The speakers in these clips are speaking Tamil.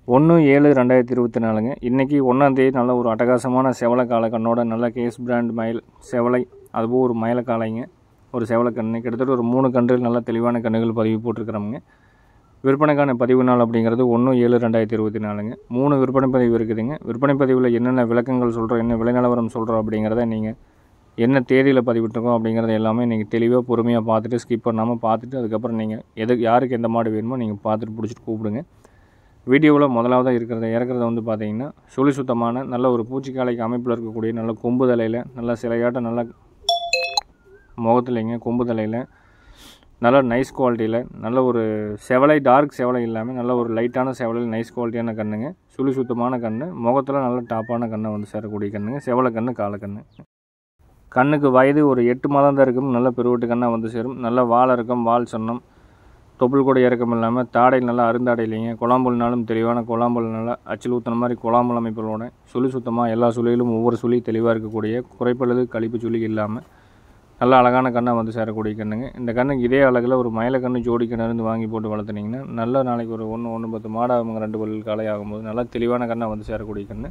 1/7/2024ங்க. இன்றைக்கி 1ஆம் தேதி நல்ல ஒரு அட்டகாசமான செவலை காளை கண்ணோட நல்ல கேஸ் பிராண்ட் மயில் செவலை, அதுபோல் ஒரு மயில காளைங்க, ஒரு செவலை கன்று, கிட்டத்தட்ட ஒரு 3 கன்றுகள் நல்ல தெளிவான கன்றுகள் பதிவு போட்டிருக்கிறோமுங்க. விற்பனைக்கான பதிவு நாள் அப்படிங்கிறது 1/7/2024ங்க. 3 விற்பனை பதிவு இருக்குதுங்க. விற்பனை பதிவில் என்னென்ன விளக்கங்கள் சொல்கிறோம், என்ன விலை நிலவரம் சொல்கிறோம் அப்படிங்கிறத நீங்கள் என்ன தேதியில் பதிவிட்டுருக்கோம் அப்படிங்கிறத எல்லாமே நீங்கள் தெளிவாக பொறுமையாக பார்த்துட்டு ஸ்கிப் பண்ணாமல் பார்த்துட்டு அதுக்கப்புறம் நீங்கள் யாருக்கு எந்த மாடு வேணுமோ நீங்கள் பார்த்துட்டு பிடிச்சிட்டு கூப்பிடுங்க. வீடியோவில் முதலாவதாக இறக்குறத வந்து பார்த்தீங்கன்னா சுழி சுத்தமான நல்ல ஒரு பூச்சிக்காலைக்கு அமைப்பில் இருக்கக்கூடிய நல்ல கொம்பு தலையில் நல்ல சிலையாட்டம் நல்ல முகத்துலைங்க கொம்பு தலையில் நல்ல நைஸ் குவாலிட்டியில் நல்ல ஒரு செவலை, டார்க் செவலை இல்லாமல் நல்ல ஒரு லைட்டான செவலையில் நைஸ் குவாலிட்டியான கண்ணுங்க. சுழி சுத்தமான கன்று, முகத்தில் நல்ல டாப்பான கண்ணை வந்து சேரக்கூடிய கண்ணுங்க. செவலை கன்று, காலக்கண்ணு. கண்ணுக்கு வயது ஒரு 8 மாதம் தான் இருக்கும். நல்ல பெருவட்டு கண்ணாக வந்து சேரும். நல்ல வால் இறக்கம், வால் சொன்னம், தொப்புள் கூட இறக்கம் இல்லாமல் தாடையில் நல்லா அருந்தாடை இல்லைங்க. குழாம்புல்னாலும் தெளிவான குழாம்புல், நல்லா அச்சில் ஊற்றின மாதிரி குழாம்புல் அமைப்புகளோட சுழி சுத்தமாக எல்லா சுழியிலும் ஒவ்வொரு சுழி தெளிவாக இருக்கக்கூடிய குறைப்பழுது கழிப்பு சுழி இல்லாமல் நல்ல அழகான கண்ணாக வந்து சேரக்கூடிய கண்ணுங்க. இந்த கண்ணுக்கு இதே அழகில் ஒரு மயில கன்று ஜோடி கிணறு வாங்கி போட்டு வளர்த்துனீங்கன்னா நல்ல நாளைக்கு ஒரு 1-10 மாடாகுங்க. 2 பல் காலை ஆகும்போது நல்லா தெளிவான கண்ணாக வந்து சேரக்கூடிய கன்று.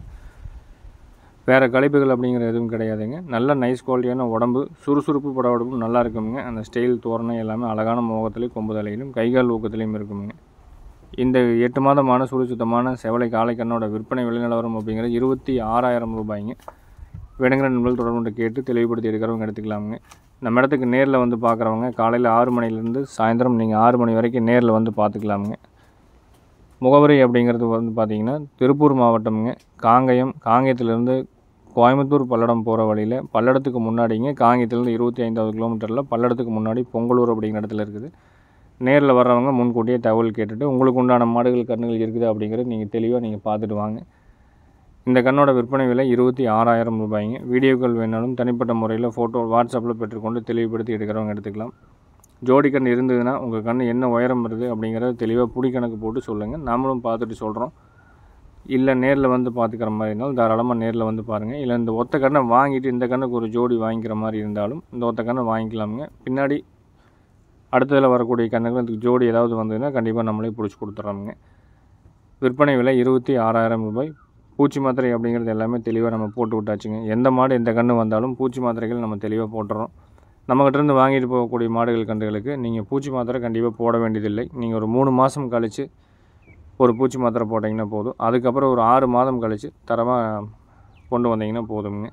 வேறு கழிப்புகள் அப்படிங்கிற எதுவும் கிடையாதுங்க. நல்ல நைஸ் குவாலிட்டியான உடம்பு, சுறுசுறுப்பு பட உடம்பும் நல்லா இருக்குங்க. அந்த ஸ்டைல் தோரணை எல்லாமே அழகான முகத்துலேயும் கொம்பு தலையிலும் கைகால் ஊக்கத்துலேயும் இருக்குங்க. இந்த 8 மாதமான சுழி சுத்தமான செவலை காளை கண்ணோட விற்பனை விலை நிலவரம் அப்படிங்கிறது 26,000 ரூபாய்ங்க. வேணுங்கிற நண்பர்கள் தொடர்பு கேட்டு தெளிவுபடுத்தி எடுக்கிறவங்க எடுத்துக்கலாமுங்க. நம்ம இடத்துக்கு நேரில் வந்து பார்க்குறவங்க காலையில் 6 மணிலேருந்து சாயந்தரம் நீங்கள் 6 மணி வரைக்கும் நேரில் வந்து பார்த்துக்கலாமுங்க. முகவரி அப்படிங்கிறது வந்து பார்த்திங்கன்னா திருப்பூர் மாவட்டம்ங்க. காங்கயத்திலேருந்து கோயம்புத்தூர் பல்லடம் போகிற வழியில் பல்லடத்துக்கு முன்னாடிங்க. காங்கயத்திலேருந்து 25வது கிலோமீட்டரில் பல்லடத்துக்கு முன்னாடி பொங்கலூர் அப்படிங்கிற இடத்துல இருக்குது. நேரில் வர்றவங்க முன்கூட்டியே தகவல் கேட்டுட்டு உங்களுக்கு உண்டான மாடுகள் கன்றுகள் இருக்குது அப்படிங்கிறது நீங்கள் தெளிவாக நீங்கள் பார்த்துட்டு வாங்க. இந்த கண்ணோட விற்பனை விலை 26,000 ரூபாய்ங்க. வீடியோக்கள் வேணாலும் தனிப்பட்ட முறையில் ஃபோட்டோ வாட்ஸ்அப்பில் பெற்றுக்கொண்டு தெளிவுபடுத்தி எடுக்கிறவங்க எடுத்துக்கலாம். ஜோடி கண் இருந்ததுன்னா உங்கள் கண் என்ன உயரம் வருது அப்படிங்கிறத தெளிவாக புடி கணக்கு போட்டு சொல்லுங்கள். நாமளும் பார்த்துட்டு சொல்கிறோம். இல்லை நேரில் வந்து பார்த்துக்கிற மாதிரி இருந்தாலும் தாராளமாக நேரில் வந்து பாருங்கள். இல்லை இந்த ஒத்த கண்ணை வாங்கிட்டு இந்த கண்ணுக்கு ஒரு ஜோடி வாங்கிக்கிற மாதிரி இருந்தாலும் இந்த ஒத்த கண்ணை வாங்கிக்கலாமுங்க. பின்னாடி அடுத்ததில் வரக்கூடிய கண்ணுக்கு அதுக்கு ஜோடி ஏதாவது வந்ததுன்னா கண்டிப்பாக நம்மளே பிடிச்சி கொடுத்துட்றோமுங்க. விற்பனை விலை 26,000 ரூபாய். பூச்சி மாத்திரை அப்படிங்கிறது எல்லாமே தெளிவாக நம்ம போட்டு விட்டாச்சுங்க. எந்த மாடு எந்த கன்று வந்தாலும் பூச்சி மாத்திரைகள் நம்ம தெளிவாக போட்டுறோம். நம்மகிட்டேருந்து வாங்கிட்டு போகக்கூடிய மாடுகள் கன்றுகளுக்கு நீங்கள் பூச்சி மாத்திரை கண்டிப்பாக போட வேண்டியதில்லை. நீங்கள் ஒரு 3 மாதம் கழித்து ஒரு பூச்சி மாத்திரை போட்டிங்கன்னா போதும். அதுக்கப்புறம் ஒரு 6 மாதம் கழித்து தரமாக கொண்டு வந்தீங்கன்னா போதுங்க.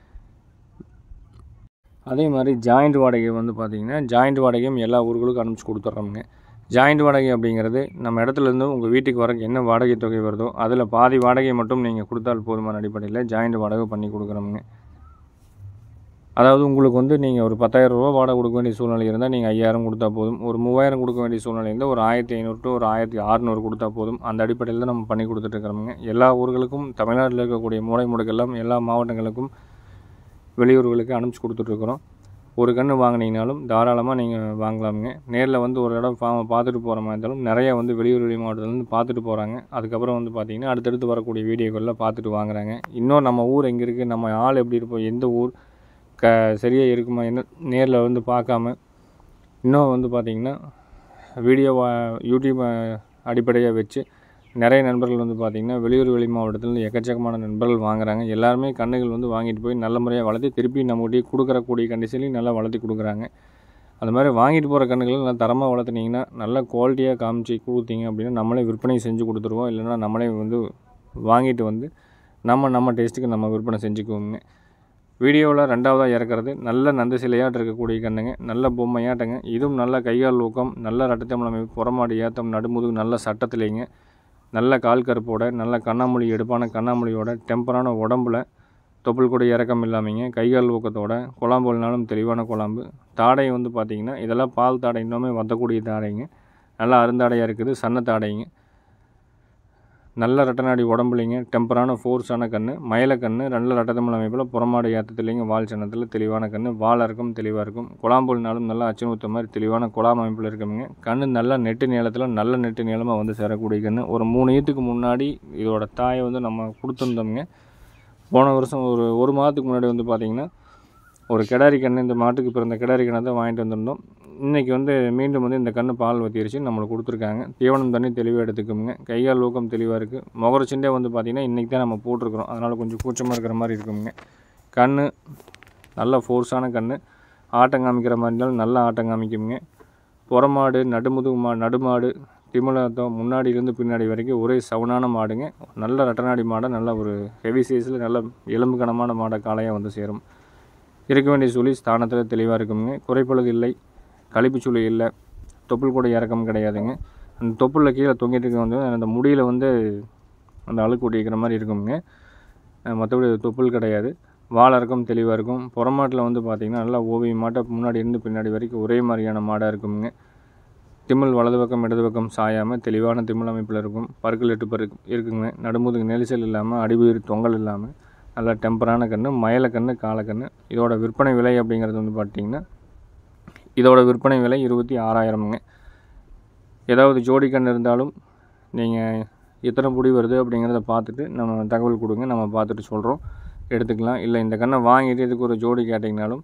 அதே மாதிரி ஜாயிண்ட் வாடகை வந்து பார்த்திங்கன்னா ஜாயிண்ட் வாடகையும் எல்லா ஊர்களுக்கும் அனுப்பிச்சி கொடுத்துட்றோமுங்க. ஜாயிண்ட் வாடகை அப்படிங்கிறது நம்ம இடத்துலேருந்து உங்கள் வீட்டுக்கு வர என்ன வாடகை தொகை வருதோ அதில் பாதி வாடகை மட்டும் நீங்கள் கொடுத்தால் போதுமான அடிப்படையில் ஜாயிண்ட் வாடகை பண்ணி கொடுக்குறோமுங்க. அதாவது உங்களுக்கு வந்து நீங்கள் ஒரு 10,000 ரூபா வாடகை கொடுக்க வேண்டிய சூழ்நிலை இருந்தால் நீங்கள் 5,000 கொடுத்தா போதும். ஒரு 3,000 கொடுக்க வேண்டிய சூழ்நிலை இருந்தால் ஒரு 1,500 to ஒரு 1,600 கொடுத்தா போதும். அந்த அடிப்படையில் தான் நம்ம பண்ணி கொடுத்துட்ருக்குறோமுங்க. எல்லா ஊர்களுக்கும் தமிழ்நாட்டில் இருக்கக்கூடிய மூலை முடுக்கெல்லாம் எல்லா மாவட்டங்களுக்கும் வெளியூர்களுக்கு அனுப்பிச்சி கொடுத்துட்ருக்குறோம். ஒரு கன்று வாங்கினீங்கனாலும் தாராளமாக நீங்கள் வாங்கலாமுங்க. நேரில் வந்து ஒரு இடம் பார்த்துட்டு போகிற மாதிரி இருந்தாலும் நிறையா வந்து வெளியூர் வெளி மாவட்டத்துலேருந்து பார்த்துட்டு போகிறாங்க. அதுக்கப்புறம் வந்து பார்த்திங்கன்னா அடுத்தடுத்து வரக்கூடிய வீடியோக்களில் பார்த்துட்டு வாங்குறாங்க. இன்னும் நம்ம ஊர் எங்கே இருக்குது, நம்ம ஆள் எப்படி இருப்போம், எந்த ஊர் சரியாக இருக்குமா என்ன நேரில் வந்து பார்க்காம இன்னும் வந்து பார்த்திங்கன்னா யூடியூப் அடிப்படையாக வச்சு நிறைய நண்பர்கள் வந்து பார்த்திங்கன்னா வெளியூர் வெளி மாவட்டத்தில் எக்கச்சக்கமான நண்பர்கள் வாங்குறாங்க. எல்லாருமே கன்றுகள் வந்து வாங்கிட்டு போய் நல்ல முறையாக வளர்த்தி திருப்பி நம்மகிட்டே கொடுக்குறக்கூடிய கண்டிஷன்லையும் நல்லா வளர்த்தி கொடுக்குறாங்க. அது மாதிரி வாங்கிட்டு போகிற கன்றுகள் நல்லா தரமாக வளர்த்துனீங்கன்னா நல்ல குவாலிட்டியாக காமிச்சு கொடுத்தீங்க அப்படின்னா நம்மளே விற்பனை செஞ்சு கொடுத்துருவோம். இல்லைன்னா நம்மளே வந்து வாங்கிட்டு வந்து நம்ம டேஸ்ட்டுக்கு நம்ம விற்பனை செஞ்சுக்குவோங்க. வீடியோவில் 2ஆவதாக இறக்குறது நல்ல நந்த சிலையாட்டு இருக்கக்கூடிய கண்ணுங்க. நல்ல பொம்மையாட்டங்க. இதுவும் நல்ல கைகால் ஊக்கம், நல்ல ரட்டத்தமிழ் அமைப்பு, புறமாடி ஏத்தம், நடுமுதுகு நல்ல சட்டத்திலேங்க, நல்ல கால் கருப்போட, நல்ல கண்ணாமொழி எடுப்பான கண்ணாமொழியோட, டெம்பரான உடம்புல, தொப்புள் கூட இறக்கம் இல்லாமங்க, கைகால் ஊக்கத்தோட, குழாம்புனாலும் தெளிவான குழாம்பு. தாடை வந்து பார்த்திங்கன்னா இதெல்லாம் பால் தாடை, இன்னுமே வத்தக்கூடிய தாடைங்க. நல்லா அருந்தாடையாக இருக்குது, சன்ன தாடைங்க. நல்ல ரெட்டநாடி உடம்புலிங்க, டெம்பரான ஃபோர்ஸான கன்று, மயில கன்று, நல்ல ரெட்டத்தமிழ் அமைப்பில் புறமாடு ஏற்றத்துலேங்க, வால் சின்னத்தில் தெளிவான கன்று, வால் இருக்கும் தெளிவாக இருக்கும். குழாம்புல்னாலும் நல்லா அச்சு ஊற்ற மாதிரி தெளிவான குழாம் அமைப்பில் இருக்குங்க. கன்று நல்ல நெட்டு நீளத்தில் நல்ல நெட்டு நீளமாக வந்து சேரக்கூடிய கன்று. ஒரு 3 ஈத்துக்கு முன்னாடி இதோட தாயை வந்து நம்ம கொடுத்துருந்தோம்ங்க. போன வருஷம் ஒரு மாதத்துக்கு முன்னாடி வந்து பார்த்திங்கன்னா ஒரு கிடாரி கன்று, இந்த மாட்டுக்கு பிறந்த கிடாரி கன்று தான் வாங்கிட்டு வந்திருந்தோம். இன்றைக்கி வந்து மீண்டும் வந்து இந்த கன்று பால் வத்திருச்சு நம்மளுக்கு கொடுத்துருக்காங்க. தீவனம் தண்ணி தெளிவாக எடுத்துக்கோங்க. கைகால் ஊக்கம் தெளிவாக இருக்குது. முகரச்சண்டே வந்து பார்த்திங்கன்னா இன்றைக்கி தான் நம்ம போட்டிருக்கிறோம். அதனால் கொஞ்சம் கூச்சமாக இருக்கிற மாதிரி இருக்குங்க. கன்று நல்ல ஃபோர்ஸான கன்று. ஆட்டம் காமிக்கிற மாதிரி இருந்தாலும் நல்லா ஆட்டம் காமிக்குங்க. புறமாடு, நடுமாடு, திமிழாத்தம் முன்னாடியிலேருந்து பின்னாடி வரைக்கும் ஒரே சவுனான மாடுங்க. நல்ல ரெட்டநாடி மாடை, நல்ல ஒரு ஹெவி சைஸில் நல்ல எலும்பு கனமான மாடை காலையாக வந்து சேரும். இருக்க வேண்டிய சுழி ஸ்தானத்தில் தெளிவாக இருக்குங்க. குறைப்பழுது இல்லை, கழிப்பு சுழி இல்லை, தொப்புள் கூட இறக்கம் கிடையாதுங்க. அந்த தொப்புளில் கீழே தொங்கிட்டு இருக்க வந்து அந்த முடியில் வந்து அந்த அழுக்கு ஒட்டிக்கிற மாதிரி இருக்குங்க. மற்றபடி தொப்புள் கிடையாது. வால் இறக்கம் தெளிவாக இருக்கும். புறமாட்டில் வந்து பார்த்திங்கன்னா நல்லா ஓவியம் மாட்டை முன்னாடி இருந்து பின்னாடி வரைக்கும் ஒரே மாதிரியான மாடாக இருக்குங்க. திமிழ் வலது பக்கம் இடது பக்கம் சாயாமல் தெளிவான திமிழ் அமைப்பில் இருக்கும். பற்கள் 8 பருக்கு இருக்குங்க. நடுமுதுகு நெரிசல் இல்லாமல், அடிபயிறு தொங்கல் இல்லாமல் நல்லா டெம்பரான கன்று, மயிலக்கன்று, காலக்கன்று. இதோட விற்பனை விலை அப்படிங்கிறது வந்து பார்த்திங்கன்னா இதோட விற்பனை விலை 26,000ங்க. ஏதாவது ஜோடி கன்று இருந்தாலும் நீங்கள் எத்தனை புடி வருது அப்படிங்கிறத பார்த்துட்டு நம்ம தகவல் கொடுங்க. நம்ம பார்த்துட்டு சொல்கிறோம், எடுத்துக்கலாம். இல்லை இந்த கன்றை வாங்கிட்டு இதுக்கு ஒரு ஜோடி கேட்டிங்கனாலும்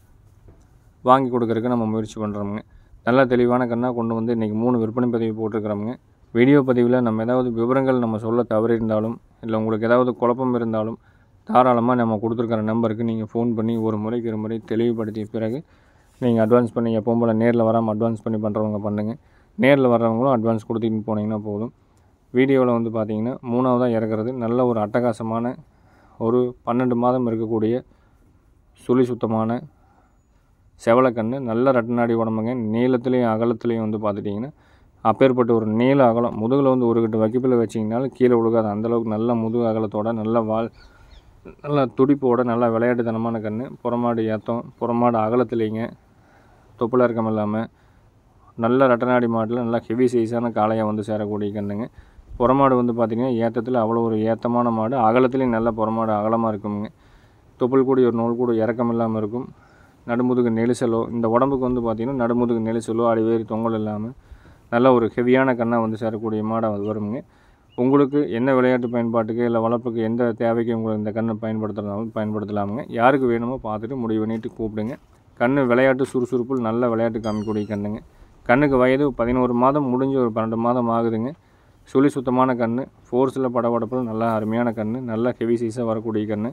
வாங்கி கொடுக்குறதுக்கு நம்ம முயற்சி பண்ணுறோமுங்க. நல்ல தெளிவான கன்னாக கொண்டு வந்து இன்றைக்கி 3 விற்பனை பதிவு போட்டிருக்கிறோமுங்க. வீடியோ பதிவில் நம்ம ஏதாவது விவரங்கள் நம்ம சொல்ல தவறியிருந்தாலும், இல்லை உங்களுக்கு ஏதாவது குழப்பம் இருந்தாலும் தாராளமாக நம்ம கொடுத்துருக்கிற நம்பருக்கு நீங்கள் ஃபோன் பண்ணி ஒரு முறைக்கு 2 முறை தெளிவுபடுத்திய பிறகு நீங்கள் அட்வான்ஸ் பண்ணி எப்பவும் போல் நேரில் வராமல் அட்வான்ஸ் பண்ணி பண்ணுறவங்க பண்ணுங்கள். நேரில் வர்றவங்களும் அட்வான்ஸ் கொடுத்துட்டு போனீங்கன்னா போதும். வீடியோவில் வந்து பார்த்திங்கன்னா 3ஆவதாக இறக்குறது நல்ல ஒரு அட்டகாசமான ஒரு 12 மாதம் இருக்கக்கூடிய சுழி சுத்தமான செவலக்கன்று. நல்ல ரெட்டநாடி உடம்புங்க. நீளத்துலேயும் அகலத்துலேயும் வந்து பார்த்துட்டிங்கன்னா அப்பேற்பட்ட ஒரு நீள அகலம். முதுகில் வந்து ஒரு கட்டு வக்கிப்பில் வச்சிங்கனாலும் கீழே விழுகாது. அந்தளவுக்கு நல்ல முதுகு அகலத்தோட, நல்ல வால், நல்ல துடிப்போட, நல்ல விளையாட்டுத்தனமான கன்று. புறமாடு ஏத்தம், புறமாடு அகலத்துலேங்க, தொப்புல இறக்கம் இல்லாமல் நல்ல ரெட்டநாடி மாட்டில் நல்ல ஹெவி சைஸான காளையாக வந்து சேரக்கூடிய கன்றுங்க. புறமாடு வந்து பார்த்திங்கன்னா ஏத்தத்தில் அவ்வளோ ஒரு ஏத்தமான மாடு. அகலத்துலேயும் நல்ல புறமாடு அகலமாக இருக்குங்க. தொப்புள் கூடி ஒரு நூல் கூட இறக்கம் இல்லாமல் இருக்கும். நடுமுதுகு நெரிசலோ, இந்த உடம்புக்கு வந்து பார்த்திங்கன்னா நடுமுதுகு நெரிசலோ, அடிவேறு தொங்கல் இல்லாமல் நல்ல ஒரு ஹெவியான கன்னாக வந்து சேரக்கூடிய மாடாக அது வருங்க. உங்களுக்கு என்ன விளையாட்டு பயன்பாட்டுக்கு இல்லை வளர்ப்புக்கு எந்த தேவைக்கு உங்களுக்கு இந்த கன்று பயன்படுத்துகிறதாலும் பயன்படுத்தலாமுங்க. யாருக்கு வேணுமோ பார்த்துட்டு முடிவு பண்ணிட்டு கூப்பிடுங்க. கன்று விளையாட்டு சுறுசுறுப்பில் நல்ல விளையாட்டு காமிக்கக்கூடிய கன்றுங்க. கண்ணுக்கு வயது 11 மாதம் முடிஞ்சு ஒரு 12 மாதம் ஆகுதுங்க. சுழி சுத்தமான கன்று, ஃபோர்ஸில் படபடப்பில் நல்ல அருமையான கன்று, நல்ல ஹெவி சைஸாக வரக்கூடிய கன்று.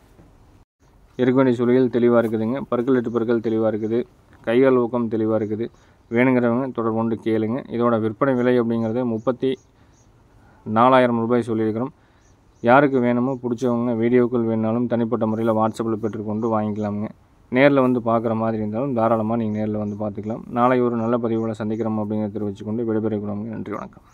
இருக்க வேண்டிய சுழிகள் தெளிவாக இருக்குதுங்க. பற்கள் 8 பற்கள் தெளிவாக இருக்குது. கைகால் ஊக்கம் தெளிவாக இருக்குது. வேணுங்கிறவங்க தொடர்பு கொண்டு கேளுங்க. இதோட விற்பனை விலை அப்படிங்கிறது 34,000 ரூபாய் சொல்லியிருக்கிறோம். யாருக்கு வேணுமோ பிடிச்சவங்க வீடியோக்கள் வேணாலும் தனிப்பட்ட முறையில் வாட்ஸ்அப்பில் பெற்றுக்கொண்டு வாங்கிக்கலாமுங்க. நேரில் வந்து பார்க்குற மாதிரி இருந்தாலும் தாராளமாக நீங்கள் நேரில் வந்து பார்த்துக்கலாம். நாளை ஒரு நல்ல பதிவுகளை சந்திக்கிறோம் அப்படிங்கிறத தெரிவித்துக்கொண்டு விடைபெறுகிறோம். நன்றி, வணக்கம்.